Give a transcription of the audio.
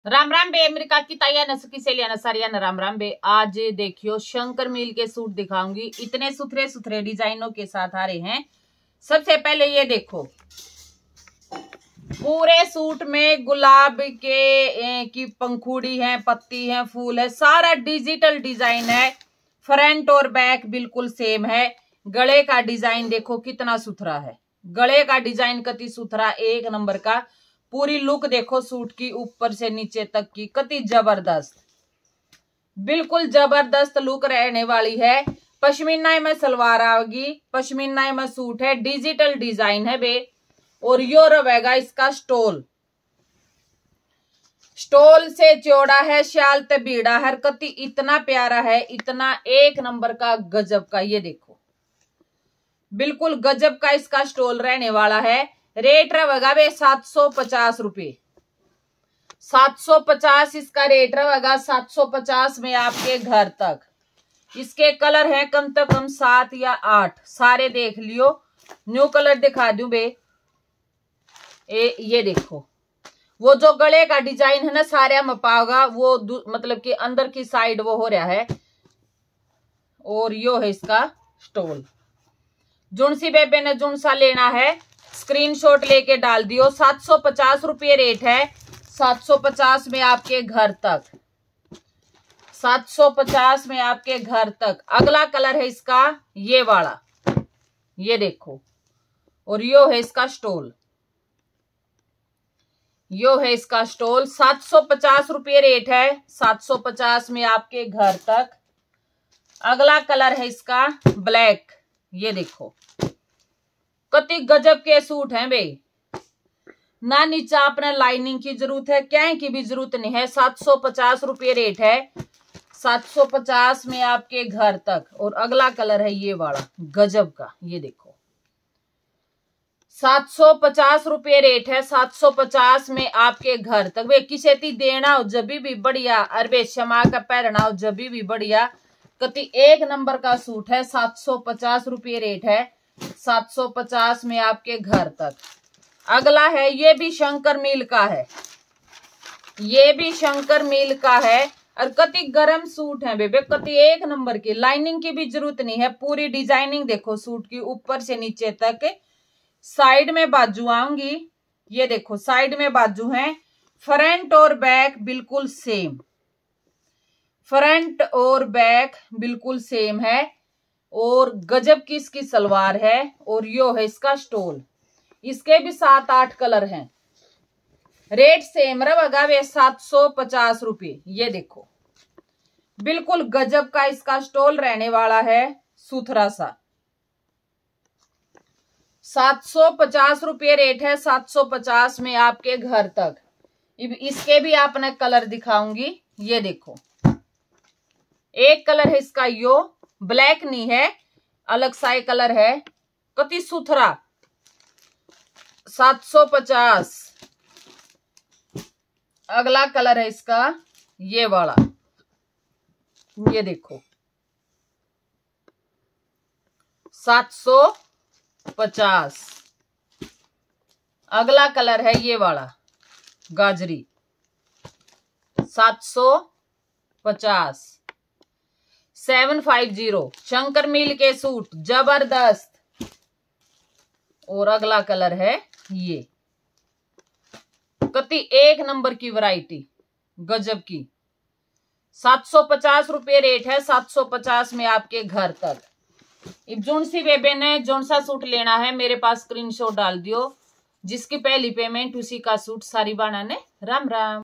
राम राम बे America की ताया नसकी से लिया नसारिया न राम राम बे। आज देखियो शंकर मिल के सूट दिखाऊंगी, इतने सुथरे सुथरे डिजाइनों के साथ आ रहे हैं। सबसे पहले ये देखो, पूरे सूट में गुलाब के की पंखुड़ी है, पत्ती है, फूल है, सारा डिजिटल डिजाइन है। फ्रंट और बैक बिल्कुल सेम है। गले का डिजाइन देखो कितना सुथरा है, गले का डिजाइन कति सुथरा, एक नंबर का। पूरी लुक देखो सूट की ऊपर से नीचे तक की कति जबरदस्त, बिल्कुल जबरदस्त लुक रहने वाली है। पश्मीना में सलवार आएगी, पश्मीना में सूट है, डिजिटल डिजाइन है बे। और यो रहेगा इसका स्टोल, स्टोल से चौड़ा है, शाल ते बीड़ा है, कति इतना प्यारा है, इतना एक नंबर का, गजब का। ये देखो बिल्कुल गजब का इसका स्टोल रहने वाला है। रेट रहेगा वे 750 रुपये, 750 इसका रेट रहेगा। 750 में आपके घर तक। इसके कलर हैं कम से कम 7 या 8, सारे देख लियो। न्यू कलर दिखा दूं बे। ये देखो, वो जो गले का डिजाइन है ना, सारे में पाओगा वो मतलब कि अंदर की साइड वो हो रहा है। और यो है इसका स्टोल। जुनसी बेबे ने जुनसा लेना है स्क्रीनशॉट लेके डाल दियो। 750 रुपये रेट है, 750 में आपके घर तक, 750 में आपके घर तक। अगला कलर है इसका ये वाला, ये देखो। और यो है इसका स्टोल, यो है इसका स्टोल। 750 रुपये रेट है, 750 में आपके घर तक। अगला कलर है इसका ब्लैक, ये देखो कति गजब के सूट हैं बे। ना नीचे अपने लाइनिंग की जरूरत है, क्या की भी जरूरत नहीं है। 750 रुपये रेट है, 750 में आपके घर तक। और अगला कलर है ये वाला, गजब का, ये देखो। 750 रुपये रेट है, 750 में आपके घर तक। वे किसे ती देना हो जब भी बढ़िया, अरबे शमा का पहनना हो जब भी बढ़िया, कति एक नंबर का सूट है। 750 रुपये रेट है, 750 में आपके घर तक। अगला है, ये भी शंकर मिल का है, ये भी शंकर मिल का है। और कति गरम सूट है बेबे, कति एक नंबर की। लाइनिंग की भी जरूरत नहीं है। पूरी डिजाइनिंग देखो सूट की ऊपर से नीचे तक। साइड में बाजू आऊंगी, ये देखो साइड में बाजू है। फ्रंट और बैक बिल्कुल सेम, फ्रंट और बैक बिल्कुल सेम है। और गजब की इसकी सलवार है। और यो है इसका स्टोल। इसके भी 7-8 कलर हैं। रेट सेम रहेगा वे 750 रुपये। ये देखो बिल्कुल गजब का इसका स्टोल रहने वाला है, सुथरा सा। 750 रुपये रेट है, 750 में आपके घर तक। इसके भी आपने कलर दिखाऊंगी, ये देखो। एक कलर है इसका यो, ब्लैक नहीं है, अलग सा कलर है, कति सुथरा। 750। अगला कलर है इसका ये वाला, ये देखो 750। अगला कलर है ये वाला गाजरी, 750। 750 शंकर मिल के सूट, जबरदस्त। और अगला कलर है ये, कति एक नंबर की वैरायटी, गजब की। 750 रुपये रेट है, 750 में आपके घर तक। अब जोन सी बेबे ने जोन सा सूट लेना है मेरे पास स्क्रीनशॉट डाल दियो। जिसकी पहली पेमेंट उसी का सूट सारी बाना ने। राम राम।